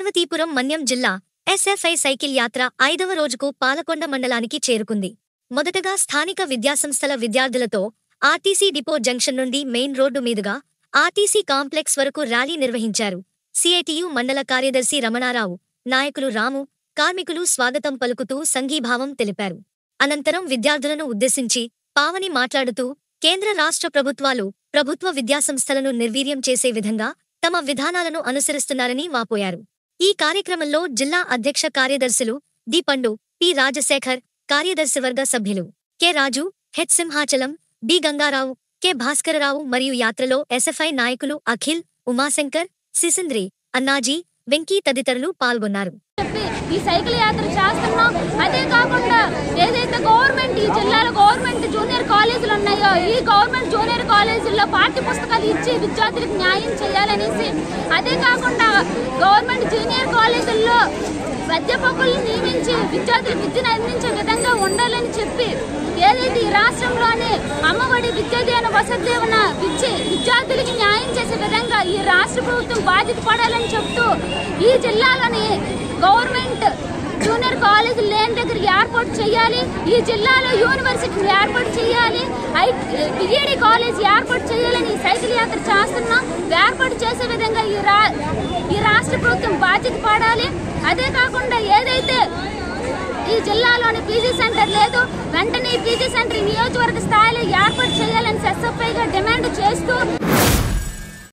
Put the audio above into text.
పార్వతీపురం మన్యం జిల్లా SFI cycle యాత్ర 5వ రోజుకు పాలకొండ మండలానికి చేరుకుంది. మొదటగా స్థానిక విద్యాసంస్థల విద్యార్థులతో ఆర్టీసీ డిపో జంక్షన్ నుండి మెయిన్ రోడ్డు మీదుగా ఆర్టీసీ కాంప్లెక్స్ వరకు ర్యాలీ నిర్వహించారు. సిఐటియు మండల కార్యదర్శి రమణారావు, నాయకులు రాము, కార్మికులు స్వాగతం పలుకుతూ సంఘీభావం తెలిపారు. అనంతరం విద్యార్థులను ఉద్దేశించి పావని మాట్లాడుతూ కేంద్ర రాష్ట్ర ప్రభుత్వాలు ప్రభుత్వ విద్యాసంస్థలను నిర్వీర్యం చేసే విధంగా తమ విధానాలను అనుసరిస్తున్నారని వాపోయారు. ఈ కార్యక్రమంలో జిల్లా అధ్యక్ష కార్యదర్శులు డి పండు, పి రాజశేఖర్, కార్యదర్శివర్గ సభ్యులు K Raju, H Simhachalam, B Gangarao, K Bhaskararao మరియు యాత్రలో ఎస్ఎఫ్ఐ నాయకులు అఖిల్, ఉమాశంకర్, సిసింద్రి, అన్నాజీ, వెంకీ తదితరులు పాల్గొన్నారు. ఈ సైకిల్ యాత్ర చేస్తున్నాం. అదే కాకుండా ఏదైతే గవర్నమెంట్ ఈ జిల్లాలో గవర్నమెంట్ జూనియర్ కాలేజీలు ఉన్నాయో ఈ గవర్నమెంట్ జూనియర్ కాలేజీల్లో పాఠ్య పుస్తకాలు ఇచ్చి విద్యార్థులకు న్యాయం చేయాలనేసి, అదే కాకుండా గవర్నమెంట్ జూనియర్ కాలేజీల్లో అధ్యాపకులను నియమించి విద్యార్థులకు విద్యను అందించే విధంగా ఉండాలని చెప్పి, ఏదైతే ఈ రాష్ట్రంలోని అమ్మఒడి విద్యాదీవెన వసతి దీవెన ఇచ్చి విద్యార్థులకి న్యాయం చేసే విధంగా ఈ రాష్ట్ర ప్రభుత్వం బాధ్యత పడాలని చెప్తూ ఈ జిల్లాలోని గవర్నమెంట్ జూనియర్ కాలేజీలు లేని దగ్గర ఏర్పాటు చేయాలి, ఈ జిల్లాలో యూనివర్సిటీ ఏర్పాటు చేయాలి, బిఈడి కాలేజ్ ఏర్పాటు చేయాలని సైకిల్ యాత్ర చేస్తున్నాం. ఏర్పాటు చేసే విధంగా ఈ రాష్ట్ర ప్రభుత్వం బాధ్యత పడాలి. అదే కాకుండా ఏదైతే ఈ జిల్లాలోని పీజీ సెంటర్ లేదు, వెంటనే పీజీ సెంటర్ నియోజకవర్గ స్థాయిలో ఏర్పాటు చేయాలని ఎస్ఎఫ్ఐగా డిమాండ్ చేస్తూ